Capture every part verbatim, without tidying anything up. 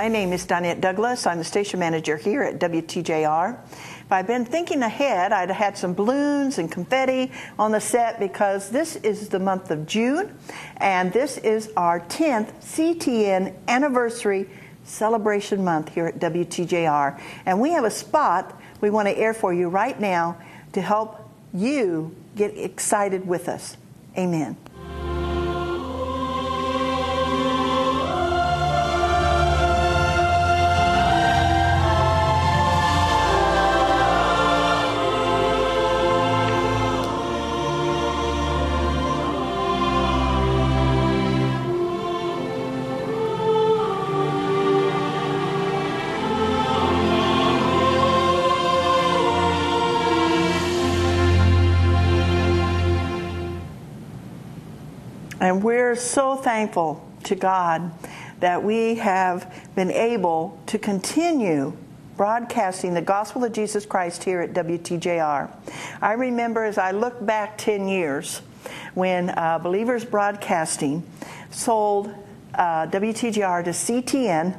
My name is Donette Douglas. I'm the station manager here at W T J R. If I'd been thinking ahead, I'd have had some balloons and confetti on the set because this is the month of June, and this is our tenth C T N anniversary celebration month here at W T J R. And we have a spot we want to air for you right now to help you get excited with us. Amen. And we're so thankful to God that we have been able to continue broadcasting the gospel of Jesus Christ here at W T J R. I remember as I look back ten years when uh, Believers Broadcasting sold uh, W T J R to C T N,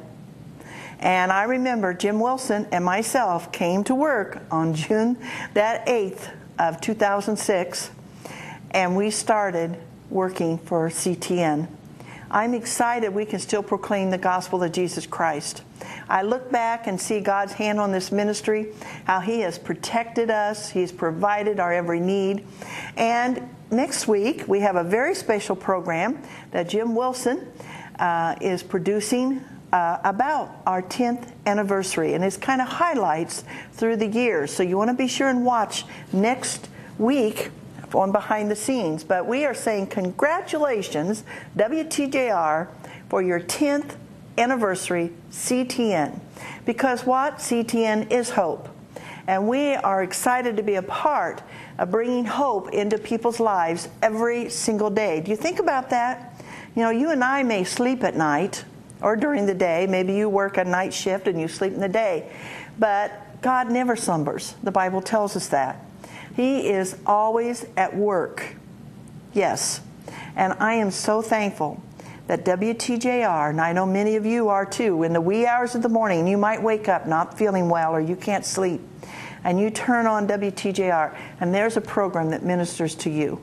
and I remember Jim Wilson and myself came to work on June that eighth of two thousand six, and we started working for C T N. I'm excited we can still proclaim the gospel of Jesus Christ. I look back and see God's hand on this ministry, how He has protected us, He's provided our every need. And next week, we have a very special program that Jim Wilson uh, is producing uh, about our tenth anniversary. And it's kind of highlights through the years. So you want to be sure and watch next week on Behind the Scenes. But we are saying congratulations, W T J R, for your tenth anniversary C T N. Because what? C T N is hope. And we are excited to be a part of bringing hope into people's lives every single day. Do you think about that? You know, you and I may sleep at night or during the day. Maybe you work a night shift and you sleep in the day. But God never slumbers. The Bible tells us that. He is always at work. Yes. And I am so thankful that W T J R, and I know many of you are too, in the wee hours of the morning, you might wake up not feeling well or you can't sleep, and you turn on W T J R, and there's a program that ministers to you.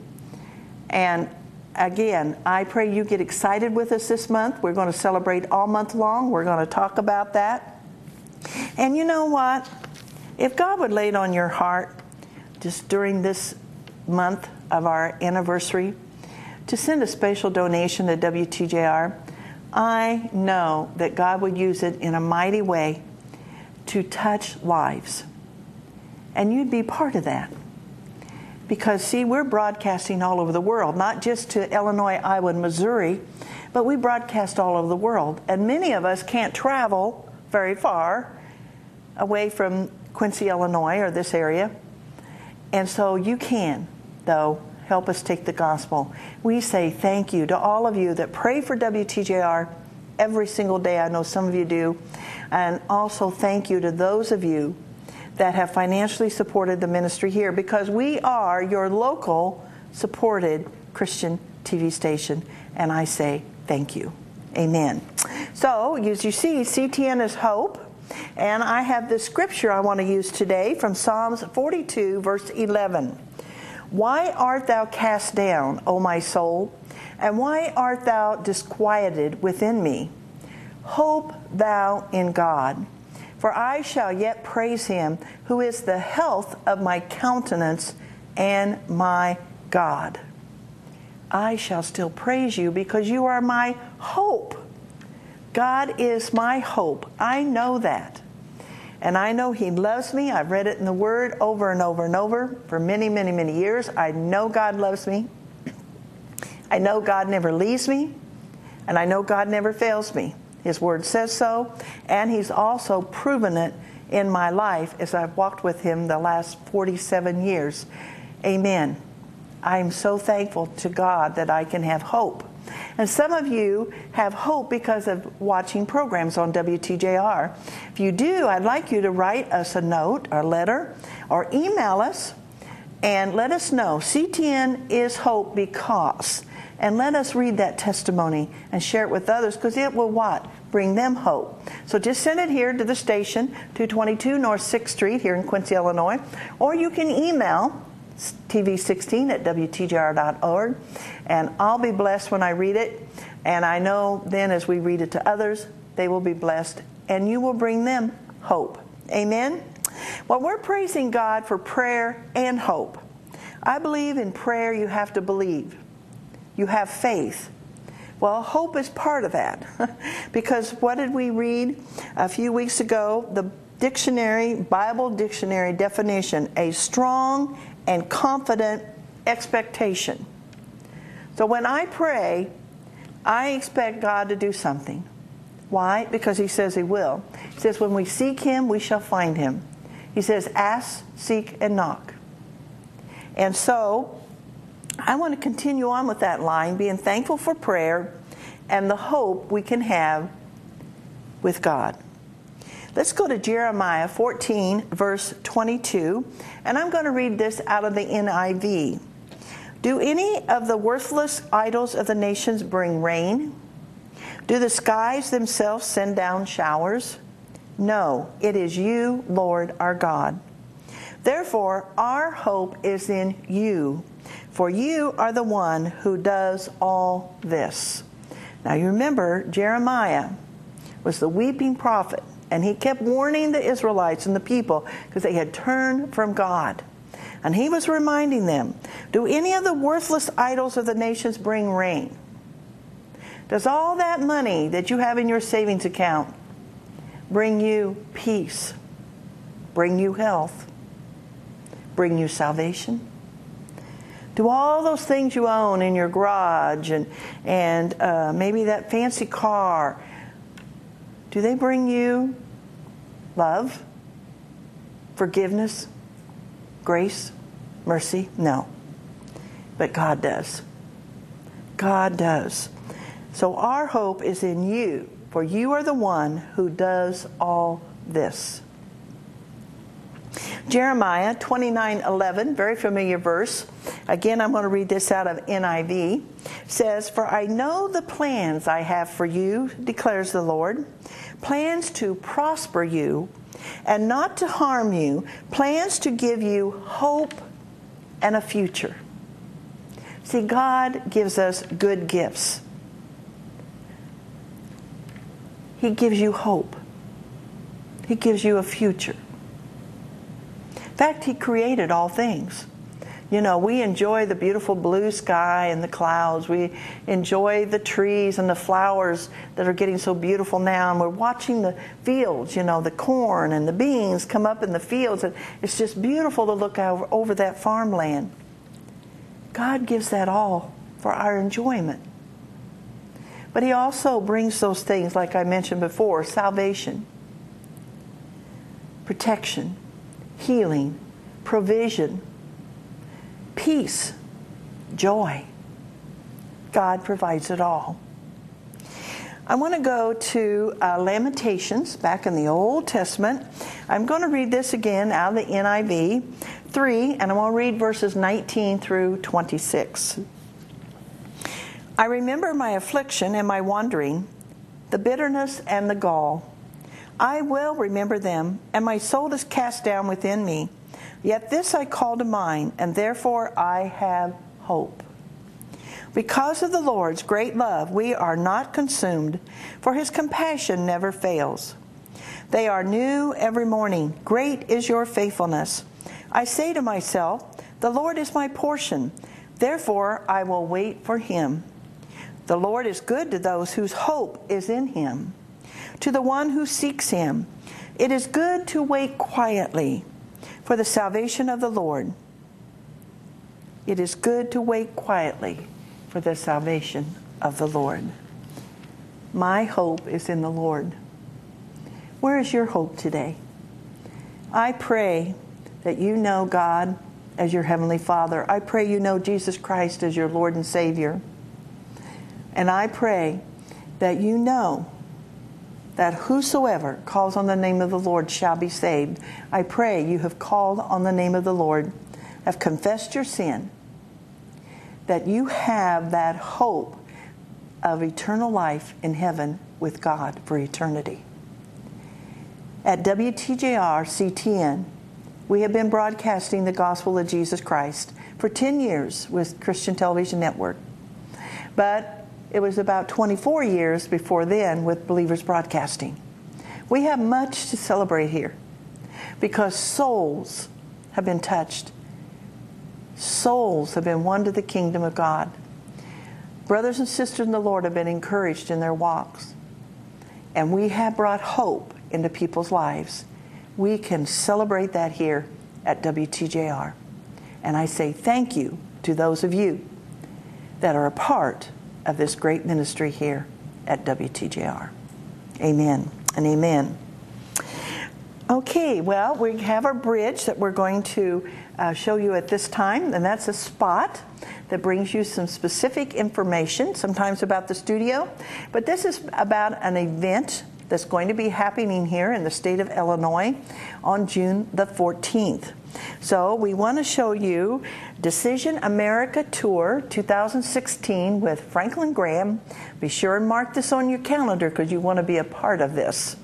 And again, I pray you get excited with us this month. We're going to celebrate all month long. We're going to talk about that. And you know what? If God would lay it on your heart, just during this month of our anniversary, to send a special donation to W T J R, I know that God would use it in a mighty way to touch lives. And you'd be part of that. Because, see, we're broadcasting all over the world, not just to Illinois, Iowa, and Missouri, but we broadcast all over the world. And many of us can't travel very far away from Quincy, Illinois, or this area. And so you can, though, help us take the gospel. We say thank you to all of you that pray for W T J R every single day. I know some of you do. And also thank you to those of you that have financially supported the ministry here, because we are your local supported Christian T V station. And I say thank you. Amen. So, as you see, C T N is hope. And I have this scripture I want to use today from Psalms forty-two, verse eleven. Why art thou cast down, O my soul? And why art thou disquieted within me? Hope thou in God, for I shall yet praise Him, who is the health of my countenance and my God. I shall still praise you because you are my hope. God is my hope. I know that. And I know He loves me. I've read it in the Word over and over and over for many, many, many years. I know God loves me. I know God never leaves me. And I know God never fails me. His Word says so. And He's also proven it in my life as I've walked with Him the last forty-seven years. Amen. I am so thankful to God that I can have hope. And some of you have hope because of watching programs on W T J R. If you do, I'd like you to write us a note or letter or email us and let us know C T N is hope because. And let us read that testimony and share it with others, because it will what? bring them hope. So just send it here to the station, two twenty-two North sixth Street here in Quincy, Illinois. Or you can email T V sixteen at W T J R dot org, and I'll be blessed when I read it. And I know then as we read it to others, they will be blessed, and you will bring them hope. Amen? Well, we're praising God for prayer and hope. I believe in prayer you have to believe. You have faith. Well, hope is part of that. Because what did we read a few weeks ago? The dictionary, Bible dictionary definition, a strong and confident expectation. So when I pray, I expect God to do something. Why? Because He says He will. He says when we seek Him, we shall find Him. He says ask, seek, and knock. And so I want to continue on with that line, being thankful for prayer and the hope we can have with God. Let's go to Jeremiah fourteen, verse twenty-two, and I'm going to read this out of the N I V. Do any of the worthless idols of the nations bring rain? Do the skies themselves send down showers? No, it is you, Lord our God. Therefore, our hope is in you, for you are the one who does all this. Now you remember, Jeremiah was the weeping prophet, and he kept warning the Israelites and the people because they had turned from God. And he was reminding them, do any of the worthless idols of the nations bring rain? Does all that money that you have in your savings account bring you peace, bring you health, bring you salvation? Do all those things you own in your garage and, and uh, maybe that fancy car, do they bring you love, forgiveness, grace, mercy? No. But God does. God does. So our hope is in you, for you are the one who does all this. Jeremiah twenty-nine eleven, very familiar verse. Again, I'm going to read this out of N I V. Says, for I know the plans I have for you, declares the Lord, plans to prosper you and not to harm you, plans to give you hope and a future. See, God gives us good gifts. He gives you hope. He gives you a future. In fact, He created all things. You know, we enjoy the beautiful blue sky and the clouds. We enjoy the trees and the flowers that are getting so beautiful now. And we're watching the fields, you know, the corn and the beans come up in the fields. And it's just beautiful to look over, over that farmland. God gives that all for our enjoyment. But He also brings those things, like I mentioned before, salvation, protection, healing, provision, peace, joy. God provides it all. I want to go to uh, Lamentations, back in the Old Testament. I'm going to read this again out of the N I V, three, and I'm going to read verses nineteen through twenty-six. I remember my affliction and my wandering, the bitterness and the gall. I will remember them, and my soul is cast down within me. Yet this I call to mind, and therefore I have hope. Because of the Lord's great love, we are not consumed, for His compassion never fails. They are new every morning. Great is your faithfulness. I say to myself, the Lord is my portion. Therefore I will wait for Him. The Lord is good to those whose hope is in Him, to the one who seeks Him. It is good to wait quietly for the salvation of the Lord. It is good to wait quietly for the salvation of the Lord. My hope is in the Lord. Where is your hope today? I pray that you know God as your Heavenly Father. I pray you know Jesus Christ as your Lord and Savior. And I pray that you know that whosoever calls on the name of the Lord shall be saved. I pray you have called on the name of the Lord, have confessed your sin, that you have that hope of eternal life in heaven with God for eternity. At W T J R C T N, we have been broadcasting the gospel of Jesus Christ for ten years with Christian Television Network. But it was about twenty-four years before then with Believers Broadcasting. We have much to celebrate here because souls have been touched. Souls have been won to the kingdom of God. Brothers and sisters in the Lord have been encouraged in their walks. And we have brought hope into people's lives. We can celebrate that here at W T J R. And I say thank you to those of you that are a part of this great ministry here at W T J R. Amen and amen. Okay, well, we have our bridge that we're going to uh, show you at this time, and that's a spot that brings you some specific information, sometimes about the studio. But this is about an event that's going to be happening here in the state of Illinois on June the fourteenth. So we want to show you Decision America Tour twenty sixteen with Franklin Graham. Be sure and mark this on your calendar because you want to be a part of this.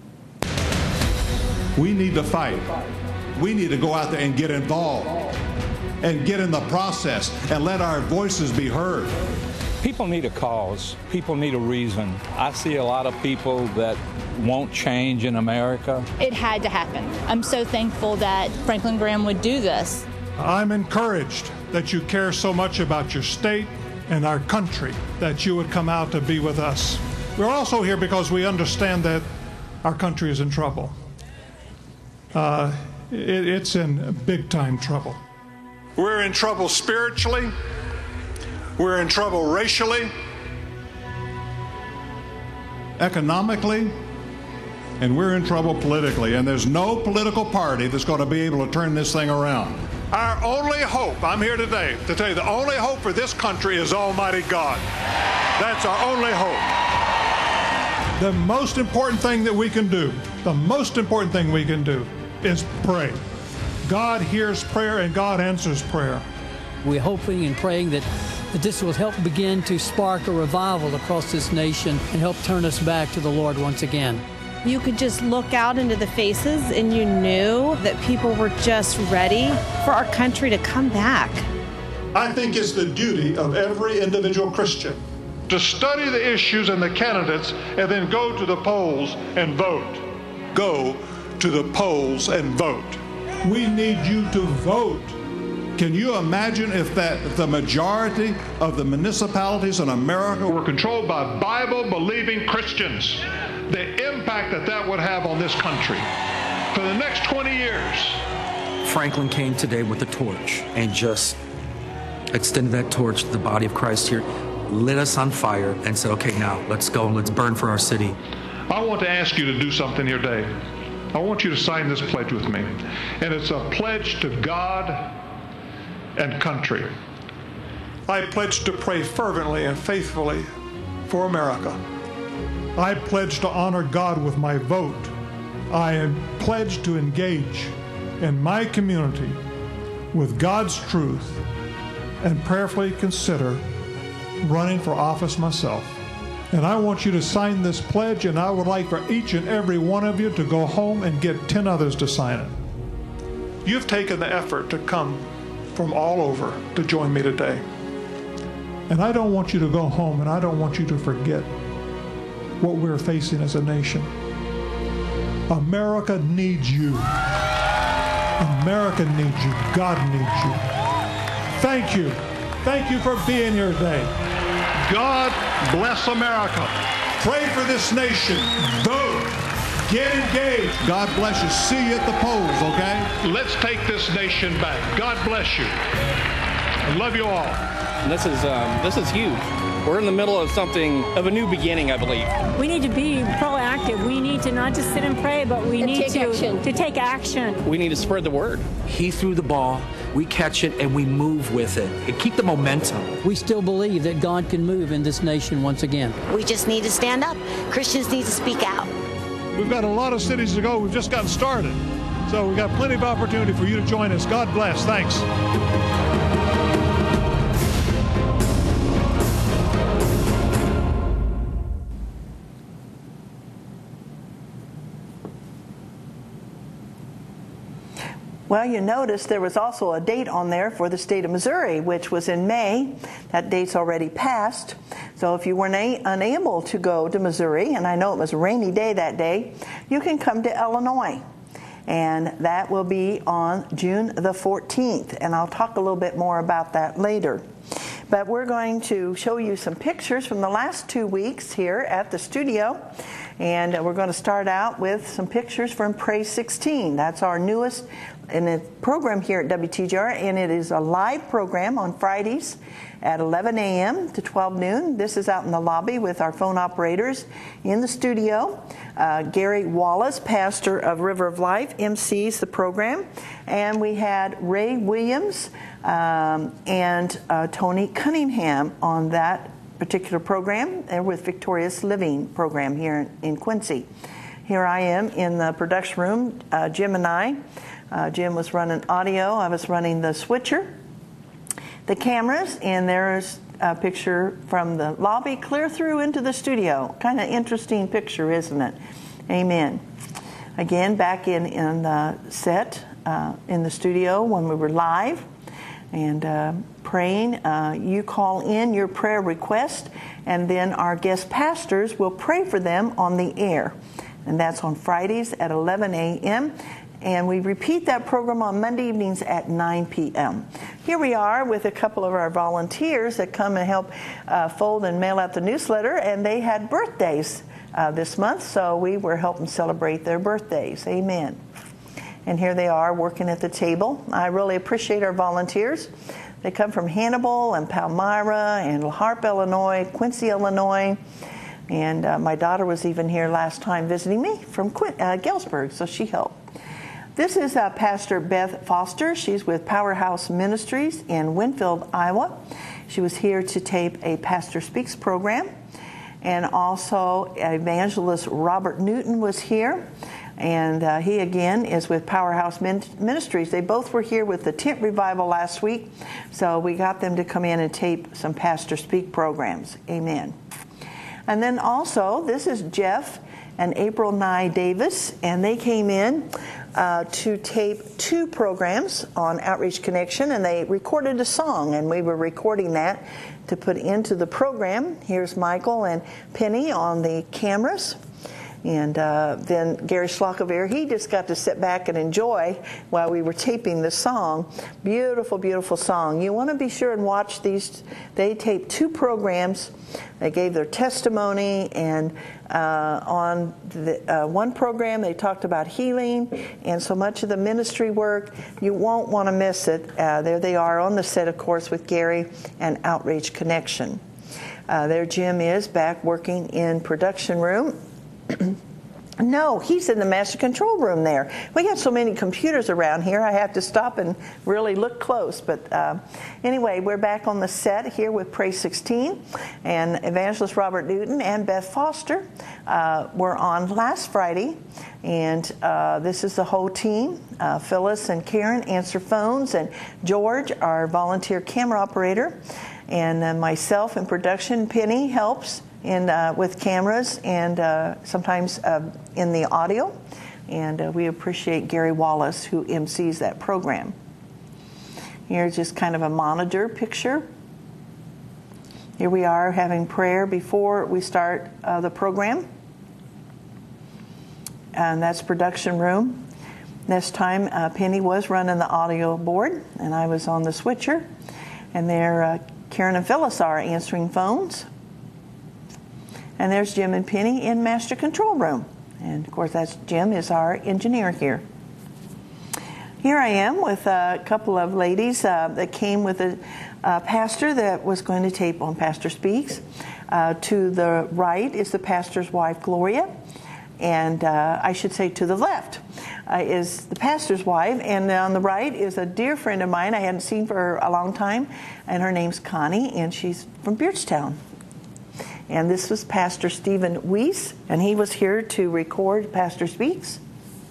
We need to fight. We need to go out there and get involved and get in the process and let our voices be heard. People need a cause. People need a reason. I see a lot of people that won't change in America. It had to happen. I'm so thankful that Franklin Graham would do this. I'm encouraged that you care so much about your state and our country that you would come out to be with us. We're also here because we understand that our country is in trouble. Uh, it, it's in big-time trouble. We're in trouble spiritually. We're in trouble racially, economically, and we're in trouble politically. And there's no political party that's going to be able to turn this thing around. Our only hope, I'm here today to tell you, the only hope for this country is Almighty God. That's our only hope. The most important thing that we can do, the most important thing we can do is pray. God hears prayer and God answers prayer. We're hoping and praying that, that this will help begin to spark a revival across this nation and help turn us back to the Lord once again. You could just look out into the faces and you knew that people were just ready for our country to come back. I think it's the duty of every individual Christian to study the issues and the candidates and then go to the polls and vote. Go to the polls and vote. We need you to vote. Can you imagine if that if the majority of the municipalities in America were controlled by Bible-believing Christians? The impact that that would have on this country for the next twenty years. Franklin came today with a torch and just extended that torch to the body of Christ here, lit us on fire, and said, okay, now let's go and let's burn for our city. I want to ask you to do something here today. I want you to sign this pledge with me. And it's a pledge to God and country. I pledge to pray fervently and faithfully for America. I pledge to honor God with my vote. I am pledged to engage in my community with God's truth and prayerfully consider running for office myself. And I want you to sign this pledge, and I would like for each and every one of you to go home and get ten others to sign it. You've taken the effort to come from all over to join me today. And I don't want you to go home, and I don't want you to forget what we're facing as a nation. America needs you. America needs you. God needs you. Thank you. Thank you for being here today. God bless America. Pray for this nation. Vote. Get engaged. God bless you. See you at the polls, okay? Let's take this nation back. God bless you. I love you all. This is um, this is huge. We're in the middle of something, of a new beginning, I believe. We need to be proactive. We need to not just sit and pray, but we and need to, to take action. We need to spread the word. He threw the ball, we catch it, and we move with it. And keep the momentum. We still believe that God can move in this nation once again. We just need to stand up. Christians need to speak out. We've got a lot of cities to go. We've just gotten started. So we've got plenty of opportunity for you to join us. God bless. Thanks. Well, you notice there was also a date on there for the state of Missouri, which was in May. That date's already passed. So if you were na- unable to go to Missouri, and I know it was a rainy day that day, you can come to Illinois. And that will be on June the fourteenth. And I'll talk a little bit more about that later. But we're going to show you some pictures from the last two weeks here at the studio. And we're going to start out with some pictures from Pray sixteen. That's our newest in the program here at W T J R, and it is a live program on Fridays at eleven a.m. to twelve noon. This is out in the lobby with our phone operators in the studio. Uh, Gary Wallace, pastor of River of Life, M Cs the program. And we had Ray Williams um, and uh, Tony Cunningham on that particular program. They're with Victorious Living program here in, in Quincy. Here I am in the production room, uh, Jim and I. Uh, Jim was running audio. I was running the switcher, the cameras, and there's a picture from the lobby clear through into the studio. Kind of interesting picture, isn't it? Amen. Again, back in, in the set uh, in the studio when we were live and uh, praying. Uh, you call in your prayer request, and then our guest pastors will pray for them on the air. And that's on Fridays at eleven a.m., and we repeat that program on Monday evenings at nine p.m. Here we are with a couple of our volunteers that come and help uh, fold and mail out the newsletter, and they had birthdays uh, this month, so we were helping celebrate their birthdays. Amen. And here they are working at the table. I really appreciate our volunteers. They come from Hannibal and Palmyra and La Harpe, Illinois, Quincy, Illinois. And uh, my daughter was even here last time visiting me from Quin- uh, Galesburg, so she helped. This is uh, Pastor Beth Foster. She's with Powerhouse Ministries in Winfield, Iowa. She was here to tape a Pastor Speaks program. And also Evangelist Robert Newton was here. And uh, he, again, is with Powerhouse Min- Ministries. They both were here with the tent revival last week. So we got them to come in and tape some Pastor Speak programs. Amen. And then also, this is Jeff and April Nye Davis. And they came in Uh, to tape two programs on Outreach Connection, and they recorded a song, and we were recording that to put into the program. Here's Michael and Penny on the cameras. And uh, then Gary Schlockever, he just got to sit back and enjoy while we were taping the song. Beautiful, beautiful song. You want to be sure and watch these. They taped two programs. They gave their testimony, and uh, on the, uh, one program they talked about healing and so much of the ministry work. You won't want to miss it. Uh, there they are on the set, of course, with Gary and Outreach Connection. Uh, there Jim is back working in production room. No, he's in the master control room there. We got so many computers around here, I have to stop and really look close. But uh, anyway, we're back on the set here with Pray sixteen. And Evangelist Robert Newton and Beth Foster uh, were on last Friday. And uh, this is the whole team. Uh, Phyllis and Karen answer phones. And George, our volunteer camera operator. And uh, myself in production, Penny helps. In, uh, with cameras and uh, sometimes uh, in the audio. And uh, we appreciate Gary Wallace, who M Cs that program. Here's just kind of a monitor picture. Here we are having prayer before we start uh, the program. And that's production room. This time uh, Penny was running the audio board, and I was on the switcher. And there uh, Karen and Phyllis are answering phones. And there's Jim and Penny in master control room. And, of course, that's Jim is our engineer here. Here I am with a couple of ladies uh, that came with a, a pastor that was going to tape on Pastor Speaks. Uh, to the right is the pastor's wife, Gloria. And uh, I should say to the left uh, is the pastor's wife. And on the right is a dear friend of mine I hadn't seen for a long time. And her name's Connie, and she's from Beardstown. And this was Pastor Stephen Weiss, and he was here to record Pastor Speaks.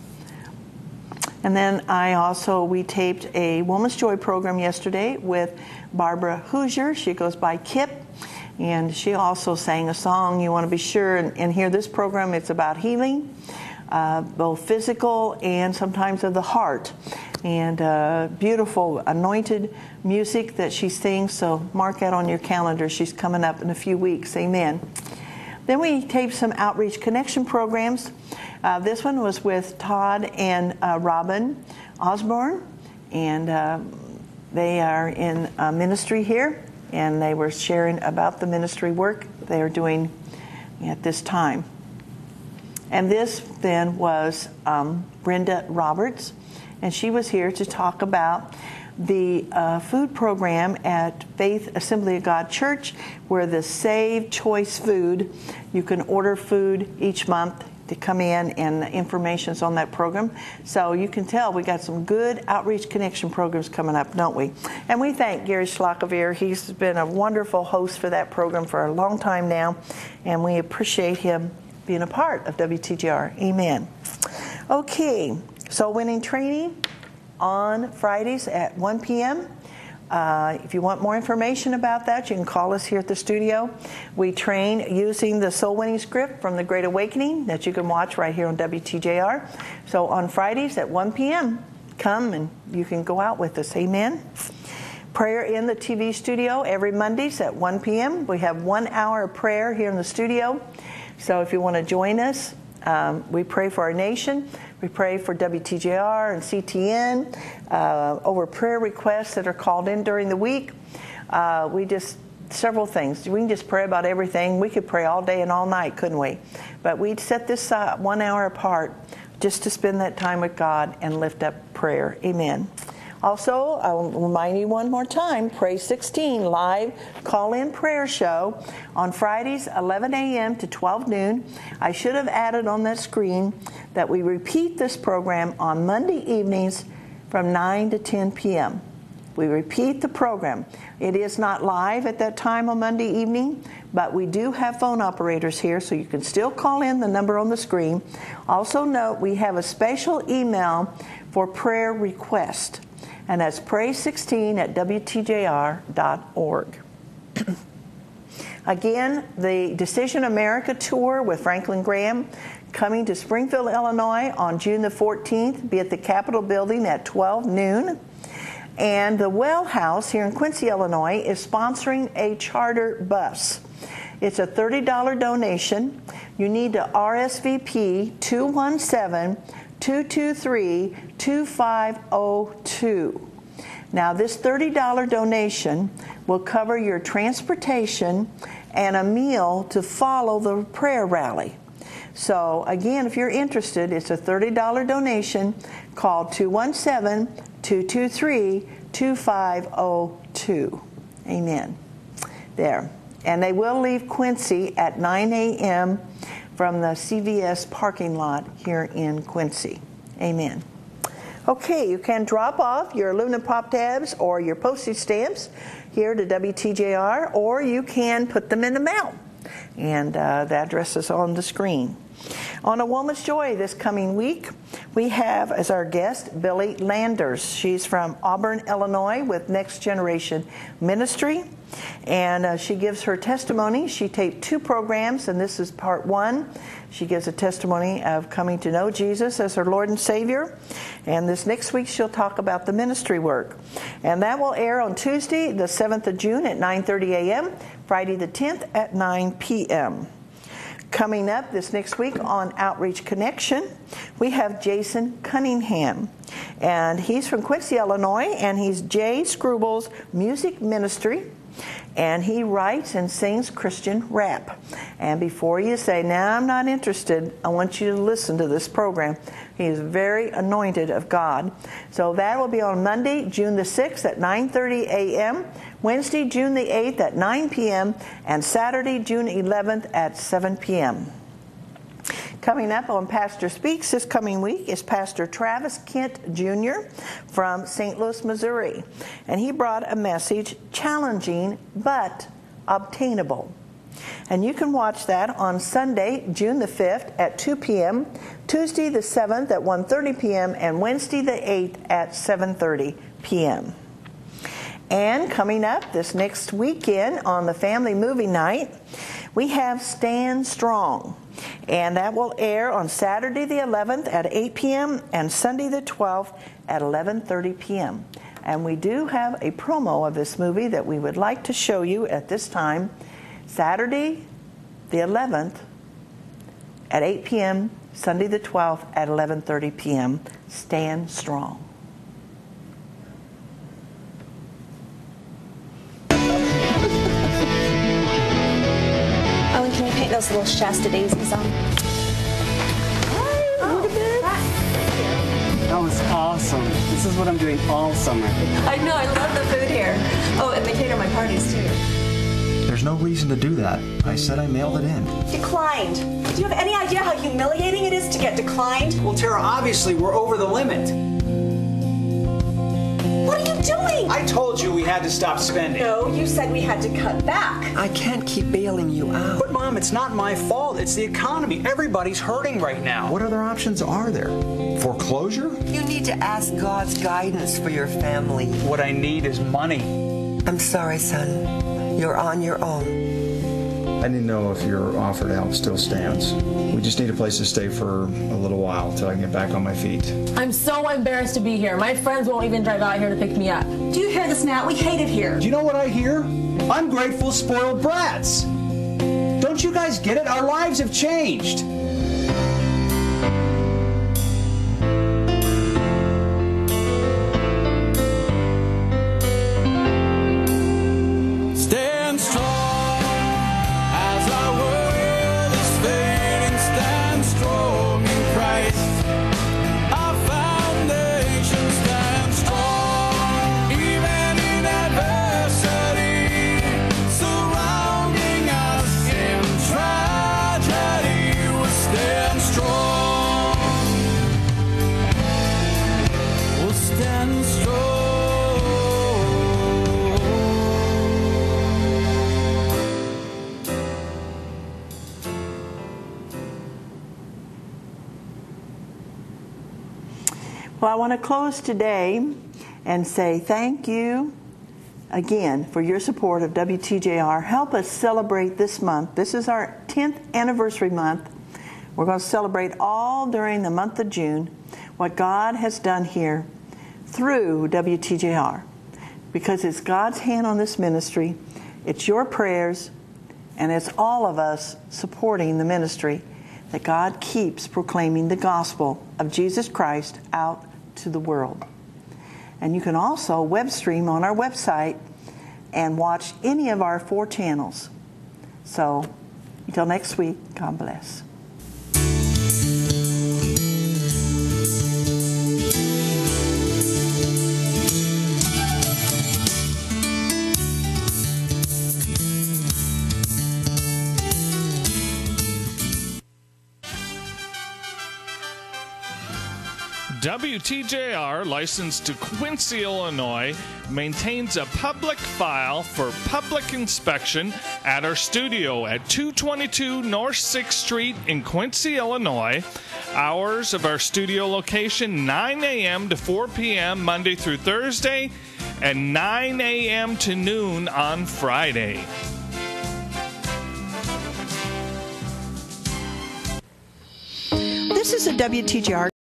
And then I also, we taped a Woman's Joy program yesterday with Barbara Hoosier. She goes by Kip, and she also sang a song. You want to be sure and, and hear this program. It's about healing. uh, both physical and sometimes of the heart. And uh, beautiful anointed music that she sings, so mark that on your calendar. She's coming up in a few weeks. Amen. Then we taped some Outreach Connection programs. Uh, this one was with Todd and uh, Robin Osborne, and uh, they are in uh, ministry here, and they were sharing about the ministry work they are doing at this time. And this then was um, Brenda Roberts, and she was here to talk about the uh, food program at Faith Assembly of God Church, where the Save Choice Food, you can order food each month to come in, and the information's on that program. So you can tell we got some good Outreach Connection programs coming up, don't we? And we thank Gary Schlackevier. He's been a wonderful host for that program for a long time now, and we appreciate him being a part of W T J R. Amen. Okay, soul winning training on Fridays at one p.m. Uh, if you want more information about that, you can call us here at the studio. We train using the soul winning script from the Great Awakening that you can watch right here on W T J R. So on Fridays at one p.m., come and you can go out with us. Amen. Prayer in the T V studio every Mondays at one p.m. We have one hour of prayer here in the studio. So if you want to join us, um, we pray for our nation. We pray for W T J R and C T N, uh, over prayer requests that are called in during the week. Uh, we just, several things. We can just pray about everything. We could pray all day and all night, couldn't we? But we'd set this uh, one hour apart just to spend that time with God and lift up prayer. Amen. Also, I'll remind you one more time, Pray sixteen live call-in prayer show on Fridays, eleven a.m. to twelve noon. I should have added on that screen that we repeat this program on Monday evenings from nine to ten p.m. We repeat the program. It is not live at that time on Monday evening, but we do have phone operators here, so you can still call in the number on the screen. Also note, we have a special email for prayer request, and that's pray sixteen at W T J R dot org. Again, the Decision America Tour with Franklin Graham coming to Springfield, Illinois on June the fourteenth, be at the Capitol Building at twelve noon. And the Well House here in Quincy, Illinois is sponsoring a charter bus. It's a thirty dollars donation. You need to R S V P two one seven, two two three, two five zero two. Now, this thirty dollars donation will cover your transportation and a meal to follow the prayer rally. So, again, if you're interested, it's a thirty dollars donation. Call two one seven, two two three, two five zero two. Amen. There. And they will leave Quincy at nine a.m. from the C V S parking lot here in Quincy. Amen. Okay, you can drop off your aluminum pop tabs or your postage stamps here to W T J R, or you can put them in the mail. And uh, the address is on the screen. On A Woman's Joy this coming week, we have as our guest Billy Landers. She's from Auburn, Illinois, with Next Generation Ministry. And uh, she gives her testimony. She taped two programs, and this is part one. She gives a testimony of coming to know Jesus as her Lord and Savior. And this next week, she'll talk about the ministry work. And that will air on Tuesday, the seventh of June at nine thirty a.m., Friday the tenth at nine p.m. Coming up this next week on Outreach Connection, we have Jason Cunningham. And he's from Quincy, Illinois, and he's Jay Scruble's Music Ministry. And he writes and sings Christian rap. And before you say, "Nah, I'm not interested," I want you to listen to this program. He is very anointed of God. So that will be on Monday, June the sixth at nine thirty a.m., Wednesday, June the eighth at nine p.m., and Saturday, June eleventh at seven p.m. Coming up on Pastor Speaks this coming week is Pastor Travis Kent Junior from Saint Louis, Missouri. And he brought a message, challenging but obtainable. And you can watch that on Sunday, June the fifth at two p.m., Tuesday the seventh at one thirty p.m., and Wednesday the eighth at seven thirty p.m. And coming up this next weekend on the family movie night, we have Stand Strong. And that will air on Saturday the eleventh at eight p.m. and Sunday the twelfth at eleven thirty p.m. And we do have a promo of this movie that we would like to show you at this time. Saturday the eleventh at eight p.m., Sunday the twelfth at eleven thirty p.m. Stand strong. Owen, can you paint those little Shasta daisies on? That was awesome. This is what I'm doing all summer. I know, I love the food here. Oh, and they cater my parties too. There's no reason to do that. I said I mailed it in. Declined. Do you have any idea how humiliating it is to get declined? Well, Tara, obviously we're over the limit. What are you doing? I told you we had to stop spending. No, you said we had to cut back. I can't keep bailing you out. But Mom, it's not my fault. It's the economy. Everybody's hurting right now. What other options are there? Foreclosure? You need to ask God's guidance for your family. What I need is money. I'm sorry, son. You're on your own. I need to know if your offer to help still stands. We just need a place to stay for a little while till I can get back on my feet. I'm so embarrassed to be here. My friends won't even drive out here to pick me up. Do you hear this now? We hate it here. Do you know what I hear? Ungrateful, spoiled brats. Don't you guys get it? Our lives have changed. Stand strong as our world is fading. Stand strong in Christ. Our foundation stands strong, even in adversity, surrounding us in tragedy. We'll stand strong. We'll stand strong. Well, I want to close today and say thank you again for your support of W T J R. Help us celebrate this month. This is our tenth anniversary month. We're going to celebrate all during the month of June what God has done here through W T J R. Because it's God's hand on this ministry, it's your prayers, and it's all of us supporting the ministry that God keeps proclaiming the gospel of Jesus Christ out to the world. And you can also web stream on our website and watch any of our four channels. So until next week, God bless. W T J R, licensed to Quincy, Illinois, maintains a public file for public inspection at our studio at two twenty-two North sixth Street in Quincy, Illinois. Hours of our studio location, nine a.m. to four p.m. Monday through Thursday, and nine a.m. to noon on Friday. This is a W T J R